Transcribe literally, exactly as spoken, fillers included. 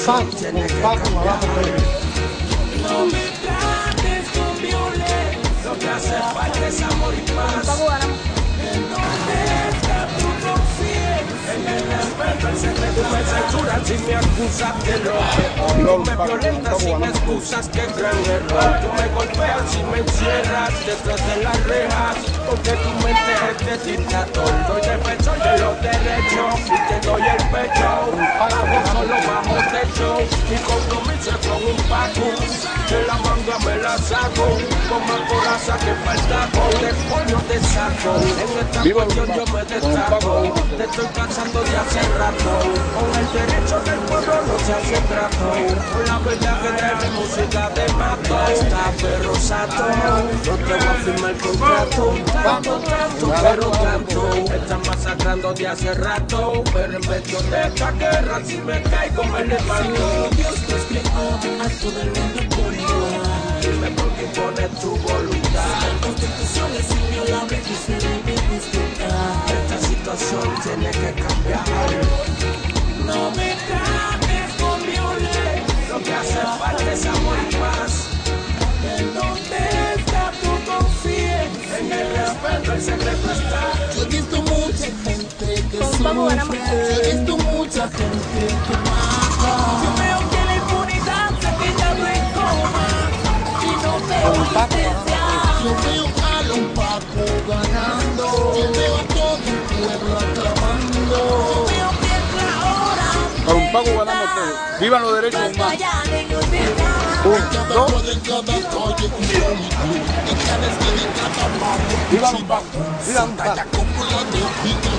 situación tiene que cambiar. No me trates con violencia, lo que hace falta es amor y paz. ¿En dónde está tu conciencia? En el respeto, el secreto. Tú me censuras si me acusas de error. Tú me violentas sin excusas, qué gran error. Tú me golpeas si me encierras detrás de las rejas. Porque tu mente es de dictador. Soy defensor de los derechos y te doy el pecho. Hago solo bajo techo. Mi compromiso es con un paco. De la manga me la saco. Con más coraza que falta. Después no te saco. En esta cuestión yo me destaco. Te estoy cansando de hace rato. Con el derecho del pueblo no se hace trato. Con la verdad que trae mi música de mato. Está perro sato. No te voy a firmar contrato. Tanto, tanto, pero tanto. Están masacrando de hace rato. Pero en medio de esta guerra si me caigo me levanto. Dios nos creó a todo el mundo por igual. Dime por qué pones tu voluntad. La constitución es inviolable y se debe respetar. Esta situación tiene que cambiar. No me trates con violencia. Lo que hace falta es amor y paz. ¿En dónde está tu conciencia? En el respeto el secreto está. Yo he visto mucha gente que sufre. Yo he visto mucha gente que mata. Yo veo que la impunidad se ha quedado en coma. Y no veo licencia. Yo veo a los pacos ganando. Yo veo a todo el pueblo aclamando. Yo veo que es la hora. Con un pago ganamos todos. Vivan los derechos humanos. Un, dos. Vivan los pagos. Vivan los pagos.